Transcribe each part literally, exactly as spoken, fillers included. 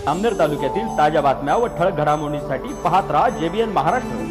जामनेर तालुक्यातील ताज्या बातम्या व ठळक घडामोडींसाठी पाहत राहा जेबीएन महाराष्ट्र।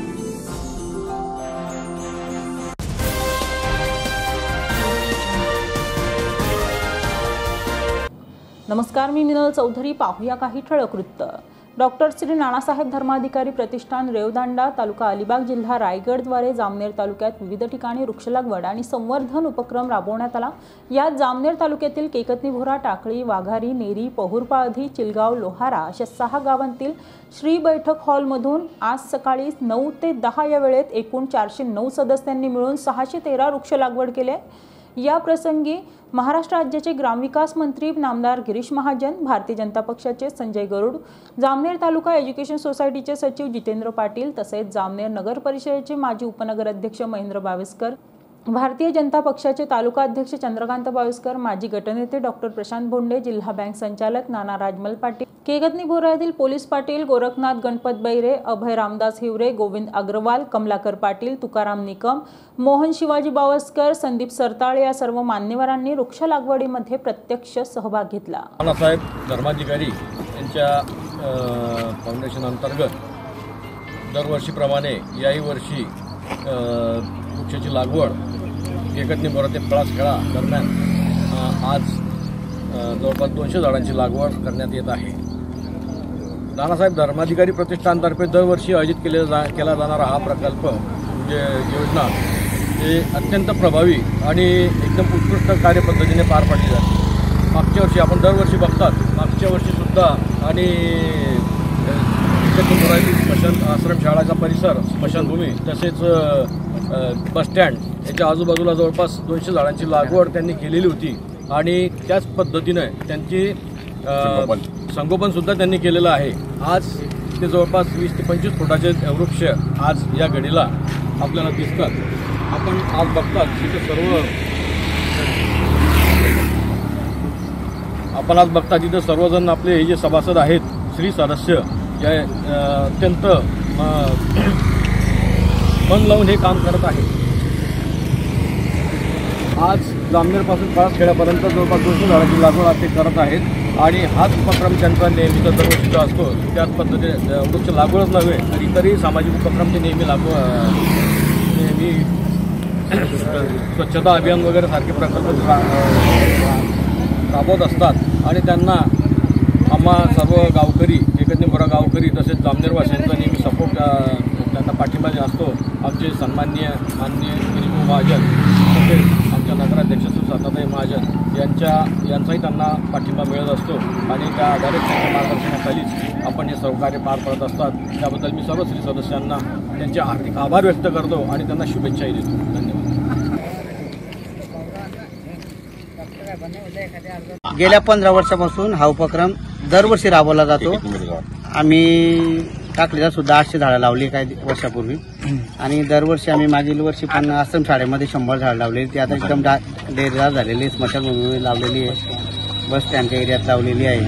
नमस्कार, मी मिनल चौधरी। पाहूया काही ठळक वृत्त। डॉक्टर श्री नानासाहेब धर्माधिकारी प्रतिष्ठान रेवदांडा तालुका अलिबाग जिल्हा रायगड द्वारे जामनेर तालुक्यात विविध ठिकाणी वृक्ष लागवड आणि संवर्धन उपक्रम राबवण्यात आला। यात जामनेर तालुक्यातील केकतनीभोरा, टाकळी, वाघारी, नेरी, पहुरपाळधी, चिलगाव, लोहारा अशा सहा गावांतील श्री बैठक हॉल मधून आज सकाळी नऊ ते दहा या वेळेत एकूण चारशे नऊ सदस्यांनी मिळून सहाशे तेरा वृक्ष लागवड केले। या प्रसंगी महाराष्ट्र राज्याचे ग्रामविकास मंत्री नामदार गिरीश महाजन, भारतीय जनता पक्षाचे संजय गरुड, जामनेर तालुका एज्युकेशन सोसायटीचे सचिव जितेंद्र पाटील तसेच जामनेर नगर परिषदेचे माजी उपनगर अध्यक्ष महेंद्र बावेस्कर, भारतीय जनता पक्षाचे तालुका अध्यक्ष चंद्रकांत बावेस्कर, माजी गटनेते डॉक्टर प्रशांत भोंडे, जिल्हा बँक संचालक नाना राजमल पाटील, केकतनीभोरातील पोलीस पाटील गोरखनाथ गणपत बैरे, अभय रामदास हिवरे, गोविंद अग्रवाल, कमलाकर पाटील, तुकाराम निकम, मोहन शिवाजी बावस्कर, संदीप सरताळे या सर्व मान्यवरांनी वृक्ष लागवडीमध्ये प्रत्यक्ष सहभाग घेतला। नानासाहेब धर्माधिकारी यांच्या फाउंडेशन अंतर्गत दरवर्षीप्रमाणे याही वर्षी वृक्षाची लागवड केकतनीभोरा ते पळासखेडा दरम्यान आज जवळपास दोनशे झाडांची लागवड करण्यात येत आहे। नानासाहेब धर्माधिकारी प्रतिष्ठानतर्फे दरवर्षी आयोजित केले जा केला जाणारा हा प्रकल्प म्हणजे योजना हे अत्यंत प्रभावी आणि एकदम उत्कृष्ट कार्यपद्धतीने पार पाडली जाते। मागच्या वर्षी आपण दरवर्षी बघतात, मागच्या वर्षीसुद्धा आणि केकतनीभोरातील स्मशान आश्रमशाळाचा परिसर, स्मशानभूमी तसेच बसस्टँड याच्या आजूबाजूला जवळपास दोनशे झाडांची लागवड त्यांनी केलेली होती आणि त्याच पद्धतीने त्यांची संगोपन सुद्धा त्यांनी केलेलं आहे। आज ते जवळपास वीस ते पंचवीस फुटाचे वृक्ष आज या घडीला आपल्याला दिसतात। आपण आज बघतात तिथे सर्व आपण आज बघता तिथं सर्वजण आपले हे जे सभासद आहेत, श्री सदस्य या अत्यंत मन लावून हे काम करत आहे। आज जामनेरपासून पळासखेड्यापर्यंत जवळपास दोनशे झाडांची लागवड आज ते करत आहेत आणि हाच उपक्रम त्यांचा नेहमीचा दरवर्षीचा असतो। त्याच पद्धतीने वृक्ष लागवडच नव्हे तर इतरही सामाजिक उपक्रम ते नेहमी लागू नेहमी स्वच्छता अभियान वगैरे सारखे प्रकल्प राबवत असतात आणि त्यांना आम्हा सर्व गावकरी, केकतनीभोरा गावकरी तसेच जामनेरवासियांचा नेहमी सपोर्ट त्यांना पाठिंबा असतो। आमचे सन्माननीय माननीय गिरीश महाजन तसेच आमच्या नगराध्यक्ष सुसंताताई महाजन यांच्या यांचाही त्यांना पाठिंबा मिळत असतो आणि त्या आधारे त्यांच्या मार्गदर्शनाखालीच आपण हे सहकार्य पार पडत असतात। त्याबद्दल मी सर्व श्री सदस्यांना त्यांचे हार्दिक आभार व्यक्त करतो आणि त्यांना शुभेच्छाही देतो। धन्यवाद। गेल्या पंधरा वर्षापासून हा उपक्रम दरवर्षी राबवला जातो। आम्ही टाकलीला सुद्धा आठशे झाडं लावली काही वर्षापूर्वी आणि दरवर्षी आम्ही मागील वर्षी पण आश्रम शाळेमध्ये शंभर झाडं लावली। ती आता एकदम डेरदार झालेली, स्मशानभूमी लावलेली आहे, बस स्टँडच्या एरियात लावलेली आहे,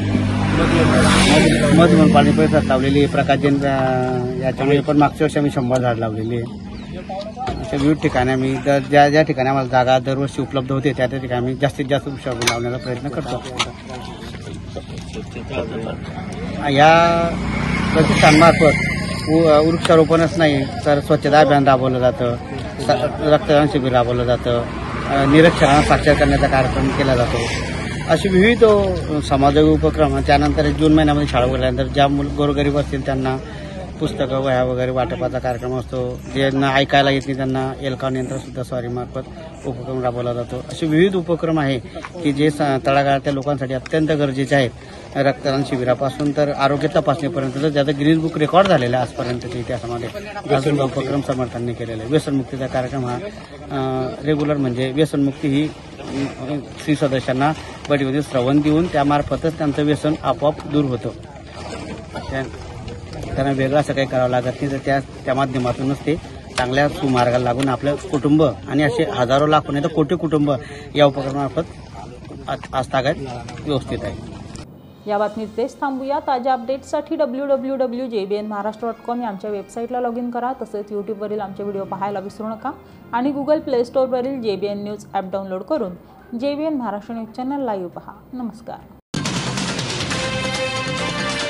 मधून पाणी परिसरात लावलेली आहे, प्रकाश जैन याच्यामुळे पण मागच्या वर्षी आम्ही शंभर झाड लावलेली आहे। अशा विविध ठिकाणी आम्ही दर ज्या ज्या ठिकाणी आम्हाला जागा दरवर्षी उपलब्ध होते त्या त्या ठिकाणी आम्ही जास्तीत जास्त वृक्ष लावण्याचा प्रयत्न करतो। या प्रतिष्ठानमार्फत वृक्षारोपणच नाही तर स्वच्छता अभियान राबवलं जातं, रक्तदान शिबिर राबवलं जातं, निरक्षरांना साक्षर करण्याचा कार्यक्रम केला जातो। असे विविध समाजाचे उपक्रम। त्यानंतर जून महिन्यामध्ये शाळा उघडल्यानंतर ज्या मुलं गोरगरीब असतील त्यांना पुस्तकं, वह्या वगैरे वाटपाचा कार्यक्रम असतो। ज्यांना ऐकायला येत नाही त्यांना एलकाव यंत्र सुद्धा स्वारीमार्फत उपक्रम राबवला जातो। असे विविध उपक्रम आहे की जे तळागाळातल्या लोकांसाठी अत्यंत गरजेचे आहेत। रक्तदान शिबिरापासून तर आरोग्य तपासणीपर्यंत तर ज्याचा गिनीज बुक रेकॉर्ड झालेला आहे आजपर्यंतच्या इतिहासामध्ये अजून उपक्रम समर्थांनी केलेला आहे। व्यसनमुक्तीचा कार्यक्रम हा रेग्युलर म्हणजे व्यसनमुक्ती ही श्री सदस्यांना बडीमध्ये श्रवण देऊन त्यामार्फतच त्यांचं व्यसन आपोआप दूर होतं। त्यांना वेगळं असं काही करावं लागत नाही तर त्या त्या माध्यमातूनच ते चांगल्या सुमार्गाला लागून आपलं कुटुंब आणि असे हजारो लाखो नाही तर कोटी कुटुंब या उपक्रमामार्फत आजतागायत व्यवस्थित आहे। या बातमीत तेच थांबूया। ताज्या अपडेट्ससाठी W W W JBN Maharashtra dot com या आमच्या वेबसाईटला लॉग इन करा। तसेच यूट्यूबवरील आमचे व्हिडिओ पाहायला विसरू नका आणि गुगल प्ले स्टोअरवरील जेबीएन न्यूज ॲप डाउनलोड करून JBN Maharashtra news channel live पहा। नमस्कार।